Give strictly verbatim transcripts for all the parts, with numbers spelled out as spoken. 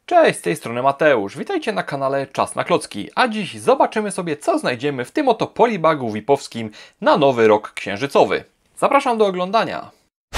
Cześć, z tej strony Mateusz. Witajcie na kanale Czas na Klocki. A dziś zobaczymy sobie, co znajdziemy w tym oto polibagu vipowskim na nowy rok księżycowy. Zapraszam do oglądania.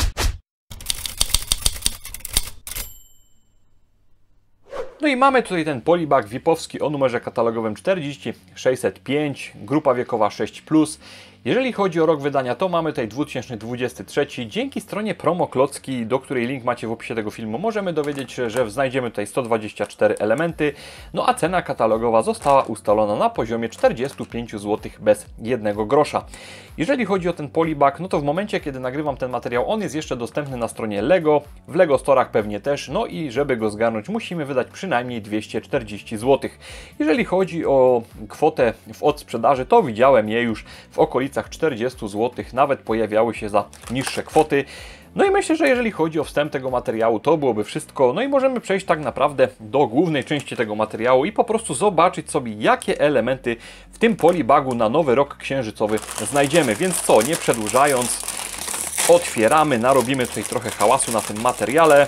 No i mamy tutaj ten polibag vipowski o numerze katalogowym czterdzieści sześćset pięć, grupa wiekowa sześć plus. Jeżeli chodzi o rok wydania, to mamy tutaj dwa tysiące dwudziesty trzeci. Dzięki stronie Promo Klocki, do której link macie w opisie tego filmu, możemy dowiedzieć się, że znajdziemy tutaj sto dwadzieścia cztery elementy, no a cena katalogowa została ustalona na poziomie czterdzieści pięć złotych bez jednego grosza. Jeżeli chodzi o ten polibag, no to w momencie, kiedy nagrywam ten materiał, on jest jeszcze dostępny na stronie Lego, w Lego Store'ach pewnie też, no i żeby go zgarnąć, musimy wydać przynajmniej dwieście czterdzieści złotych. Jeżeli chodzi o kwotę w odsprzedaży, to widziałem je już w okolicach czterdzieści złotych, nawet pojawiały się za niższe kwoty. No i myślę, że jeżeli chodzi o wstęp tego materiału, to byłoby wszystko. No i możemy przejść tak naprawdę do głównej części tego materiału i po prostu zobaczyć sobie, jakie elementy w tym polibagu na nowy rok księżycowy znajdziemy. Więc co, nie przedłużając, otwieramy, narobimy tutaj trochę hałasu na tym materiale.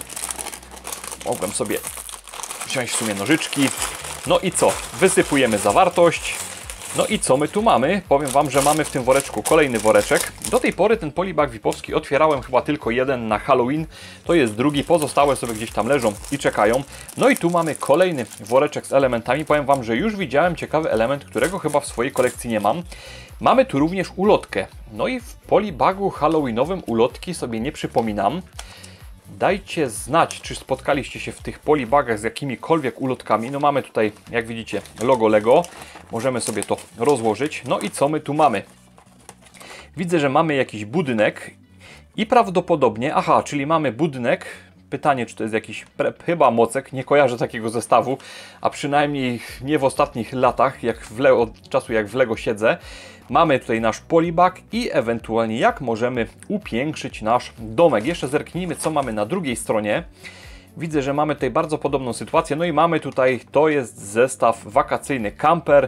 Mogłem sobie wziąć w sumie nożyczki. No i co, wysypujemy zawartość. No i co my tu mamy? Powiem Wam, że mamy w tym woreczku kolejny woreczek. Do tej pory ten polibag vipowski otwierałem chyba tylko jeden na Halloween. To jest drugi, pozostałe sobie gdzieś tam leżą i czekają. No i tu mamy kolejny woreczek z elementami. Powiem Wam, że już widziałem ciekawy element, którego chyba w swojej kolekcji nie mam. Mamy tu również ulotkę. No i w polibagu halloweenowym ulotki sobie nie przypominam. Dajcie znać, czy spotkaliście się w tych polibagach z jakimikolwiek ulotkami. No mamy tutaj, jak widzicie, logo Lego. Możemy sobie to rozłożyć. No i co my tu mamy? Widzę, że mamy jakiś budynek i prawdopodobnie, aha, czyli mamy budynek. Pytanie, czy to jest jakiś, chyba mocek, nie kojarzę takiego zestawu, a przynajmniej nie w ostatnich latach, jak w Le od czasu jak w Lego siedzę. Mamy tutaj nasz polibag i ewentualnie jak możemy upiększyć nasz domek. Jeszcze zerknijmy, co mamy na drugiej stronie. Widzę, że mamy tutaj bardzo podobną sytuację. No i mamy tutaj, to jest zestaw wakacyjny camper.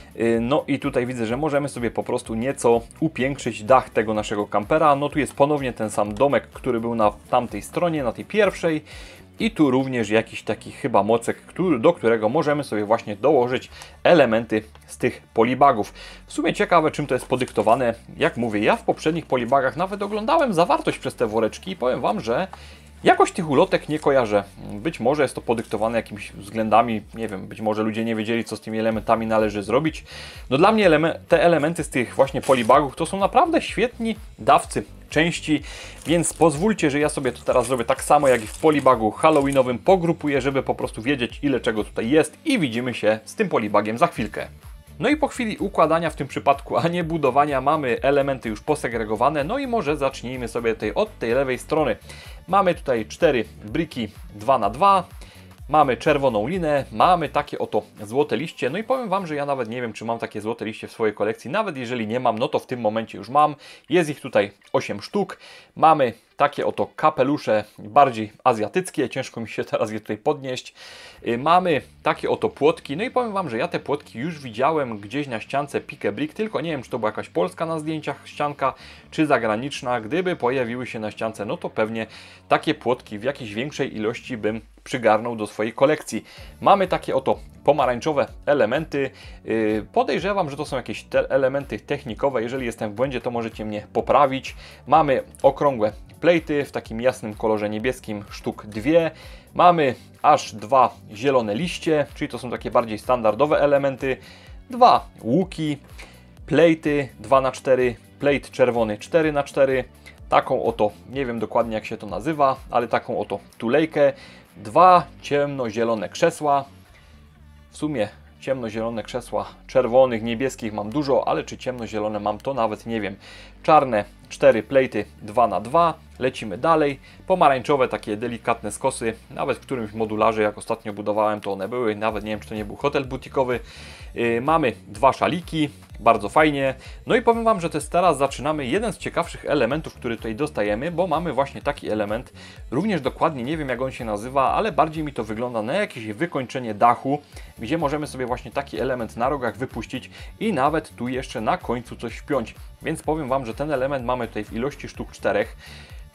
No i tutaj widzę, że możemy sobie po prostu nieco upiększyć dach tego naszego kampera. No tu jest ponownie ten sam domek, który był na tamtej stronie, na tej pierwszej. I tu również jakiś taki chyba mocek, który, do którego możemy sobie właśnie dołożyć elementy z tych polibagów. W sumie ciekawe, czym to jest podyktowane. Jak mówię, ja w poprzednich polibagach nawet oglądałem zawartość przez te woreczki i powiem Wam, że jakoś tych ulotek nie kojarzę. Być może jest to podyktowane jakimiś względami, nie wiem, być może ludzie nie wiedzieli, co z tymi elementami należy zrobić. No dla mnie eleme te elementy z tych właśnie polibagów to są naprawdę świetni dawcy części, więc pozwólcie, że ja sobie to teraz zrobię tak samo jak i w polibagu halloweenowym, pogrupuję, żeby po prostu wiedzieć, ile czego tutaj jest i widzimy się z tym polibagiem za chwilkę. No i po chwili układania w tym przypadku, a nie budowania, mamy elementy już posegregowane. No i może zacznijmy sobie tutaj od tej lewej strony. Mamy tutaj cztery briki dwa na dwa. Mamy czerwoną linę, mamy takie oto złote liście. No i powiem Wam, że ja nawet nie wiem, czy mam takie złote liście w swojej kolekcji. Nawet jeżeli nie mam, no to w tym momencie już mam. Jest ich tutaj osiem sztuk. Mamy takie oto kapelusze bardziej azjatyckie. Ciężko mi się teraz je tutaj podnieść. Mamy takie oto płotki. No i powiem Wam, że ja te płotki już widziałem gdzieś na ściance Pick a Brick. Tylko nie wiem, czy to była jakaś polska na zdjęciach ścianka, czy zagraniczna. Gdyby pojawiły się na ściance, no to pewnie takie płotki w jakiejś większej ilości bym przygarnął do swojej kolekcji. Mamy takie oto pomarańczowe elementy. Podejrzewam, że to są jakieś te elementy technikowe. Jeżeli jestem w błędzie, to możecie mnie poprawić. Mamy okrągłe plejty w takim jasnym kolorze niebieskim, sztuk dwie. Mamy aż dwa zielone liście, czyli to są takie bardziej standardowe elementy. Dwa łuki, plejty dwa na cztery, plejt czerwony cztery na cztery. Taką oto, nie wiem dokładnie jak się to nazywa, ale taką oto tulejkę. Dwa ciemnozielone krzesła. W sumie ciemnozielone krzesła, czerwonych, niebieskich mam dużo, ale czy ciemnozielone mam, to nawet nie wiem. Czarne cztery plejty dwa na dwa. Lecimy dalej. Pomarańczowe takie delikatne skosy. Nawet w którymś modularze, jak ostatnio budowałem, to one były. Nawet nie wiem, czy to nie był hotel butikowy. Yy, mamy dwa szaliki. Bardzo fajnie. No i powiem Wam, że to jest teraz zaczynamy jeden z ciekawszych elementów, który tutaj dostajemy, bo mamy właśnie taki element. Również dokładnie nie wiem, jak on się nazywa, ale bardziej mi to wygląda na jakieś wykończenie dachu, gdzie możemy sobie właśnie taki element na rogach wypuścić i nawet tu jeszcze na końcu coś wpiąć. Więc powiem Wam, że ten element mamy tutaj w ilości sztuk czterech.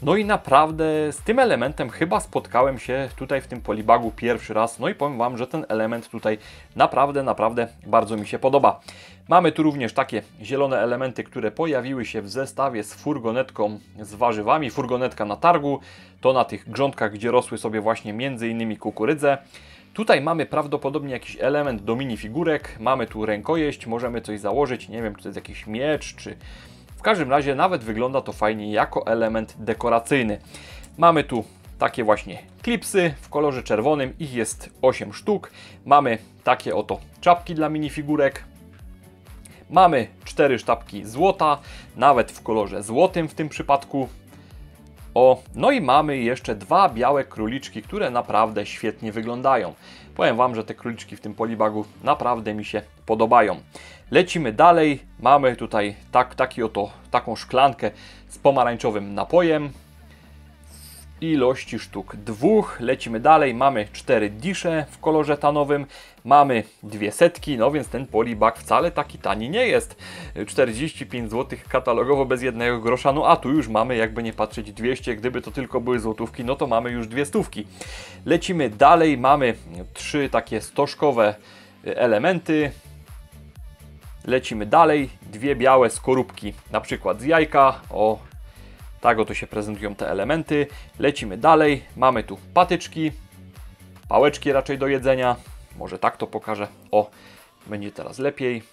No i naprawdę z tym elementem chyba spotkałem się tutaj w tym polibagu pierwszy raz. No i powiem Wam, że ten element tutaj naprawdę, naprawdę bardzo mi się podoba. Mamy tu również takie zielone elementy, które pojawiły się w zestawie z furgonetką z warzywami. Furgonetka na targu, to na tych grządkach, gdzie rosły sobie właśnie między innymi kukurydze. Tutaj mamy prawdopodobnie jakiś element do minifigurek. Mamy tu rękojeść, możemy coś założyć. Nie wiem, czy to jest jakiś miecz, czy... W każdym razie nawet wygląda to fajnie jako element dekoracyjny. Mamy tu takie właśnie klipsy w kolorze czerwonym, ich jest osiem sztuk. Mamy takie oto czapki dla minifigurek. Mamy cztery sztabki złota, nawet w kolorze złotym w tym przypadku. O, no i mamy jeszcze dwa białe króliczki, które naprawdę świetnie wyglądają. Powiem Wam, że te króliczki w tym polibagu naprawdę mi się podobają. Lecimy dalej. Mamy tutaj tak, taki oto, taką szklankę z pomarańczowym napojem. W ilości sztuk dwóch. Lecimy dalej. Mamy cztery disze w kolorze tanowym. Mamy dwie setki, no więc ten polibag wcale taki tani nie jest. czterdzieści pięć złotych katalogowo bez jednego grosza, no a tu już mamy, jakby nie patrzeć, dwieście. Gdyby to tylko były złotówki, no to mamy już dwie stówki. Lecimy dalej. Mamy trzy takie stożkowe elementy. Lecimy dalej. Dwie białe skorupki, na przykład z jajka. O, tak oto się prezentują te elementy. Lecimy dalej. Mamy tu patyczki, pałeczki raczej do jedzenia. Może tak to pokażę. O, będzie teraz lepiej.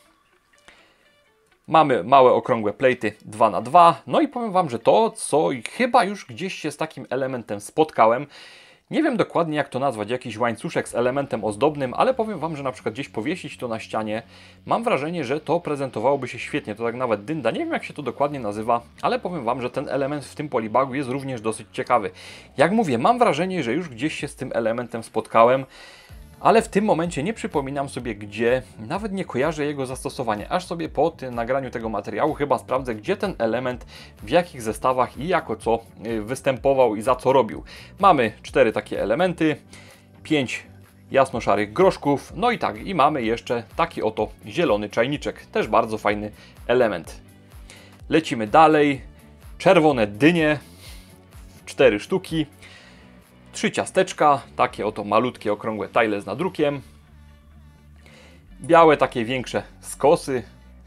Mamy małe okrągłe plejty dwa na dwa. No i powiem Wam, że to, co chyba już gdzieś się z takim elementem spotkałem. Nie wiem dokładnie, jak to nazwać, jakiś łańcuszek z elementem ozdobnym, ale powiem Wam, że na przykład gdzieś powiesić to na ścianie, mam wrażenie, że to prezentowałoby się świetnie. To tak nawet dynda, nie wiem, jak się to dokładnie nazywa, ale powiem Wam, że ten element w tym polibagu jest również dosyć ciekawy. Jak mówię, mam wrażenie, że już gdzieś się z tym elementem spotkałem, ale w tym momencie nie przypominam sobie gdzie, nawet nie kojarzę jego zastosowania. Aż sobie po tym nagraniu tego materiału chyba sprawdzę, gdzie ten element, w jakich zestawach i jako co występował i za co robił. Mamy cztery takie elementy, pięć jasno-szarych groszków, no i tak, i mamy jeszcze taki oto zielony czajniczek, też bardzo fajny element. Lecimy dalej, czerwone dynie, cztery sztuki. Trzy ciasteczka, takie oto malutkie, okrągłe tajle z nadrukiem. Białe, takie większe skosy.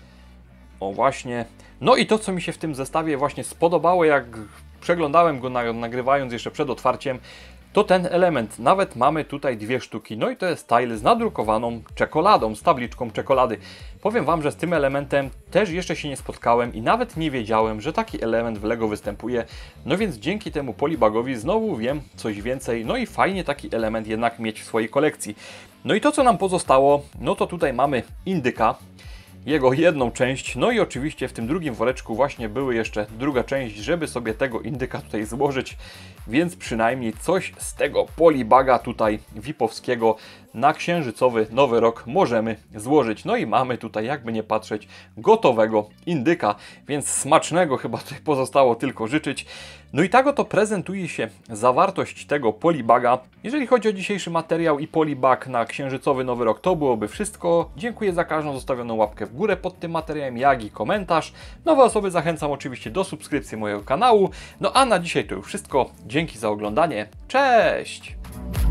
O właśnie. No i to, co mi się w tym zestawie właśnie spodobało, jak przeglądałem go nagrywając jeszcze przed otwarciem, to ten element. Nawet mamy tutaj dwie sztuki. No i to jest tile z nadrukowaną czekoladą, z tabliczką czekolady. Powiem Wam, że z tym elementem też jeszcze się nie spotkałem i nawet nie wiedziałem, że taki element w LEGO występuje. No więc dzięki temu polibagowi znowu wiem coś więcej. No i fajnie taki element jednak mieć w swojej kolekcji. No i to, co nam pozostało, no to tutaj mamy indyka. Jego jedną część, no i oczywiście w tym drugim woreczku właśnie były jeszcze druga część, żeby sobie tego indyka tutaj złożyć, więc przynajmniej coś z tego polibaga tutaj vipowskiego na księżycowy Nowy Rok możemy złożyć. No i mamy tutaj, jakby nie patrzeć, gotowego indyka, więc smacznego chyba tutaj pozostało tylko życzyć. No i tak oto prezentuje się zawartość tego polibaga. Jeżeli chodzi o dzisiejszy materiał i polibag na księżycowy Nowy Rok, to byłoby wszystko. Dziękuję za każdą zostawioną łapkę w górę pod tym materiałem, jak i komentarz. Nowe osoby zachęcam oczywiście do subskrypcji mojego kanału. No a na dzisiaj to już wszystko. Dzięki za oglądanie. Cześć!